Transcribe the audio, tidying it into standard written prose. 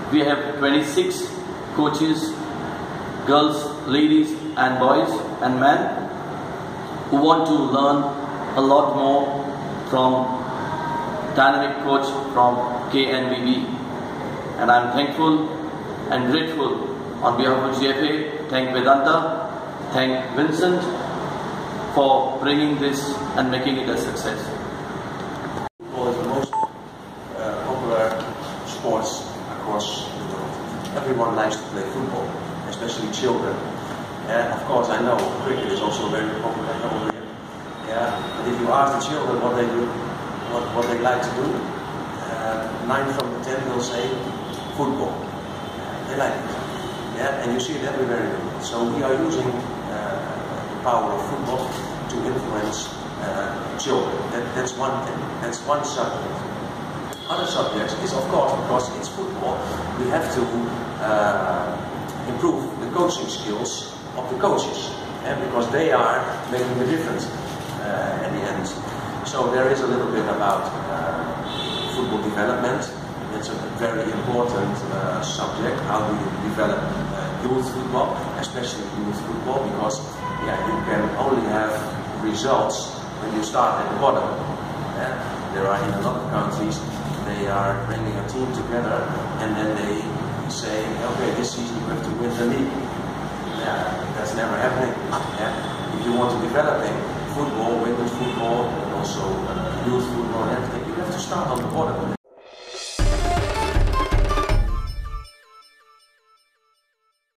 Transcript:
We have 26 coaches, girls, ladies and boys and men who want to learn a lot more from dynamic coach from KNVB. And I'm thankful and grateful on behalf of GFA. Thank Vedanta, thank Vincent for bringing this and making it a success. Football is the most popular sports across the world. Everyone likes to play football, especially children. Of course, I know cricket is also very popular over here. But if you ask the children what they do, what they like to do, 9 from 10 will say football. They like it. And you see it everywhere. So we are using the power of football to influence children. That's one thing. That's one subject. Other subjects is, of course, because it's football, we have to improve the coaching skills of the coaches, because they are making the difference at the end. So there is a little bit about football development. It's a very important subject. How do you develop youth football, especially youth football, because you can only have results when you start at the bottom. There are in a lot of countries, they are bringing a team together and then they say, okay, this season you have to win the league. That's never happening. If you want to develop football, women's football, and also youth football and everything, you have to start on the bottom.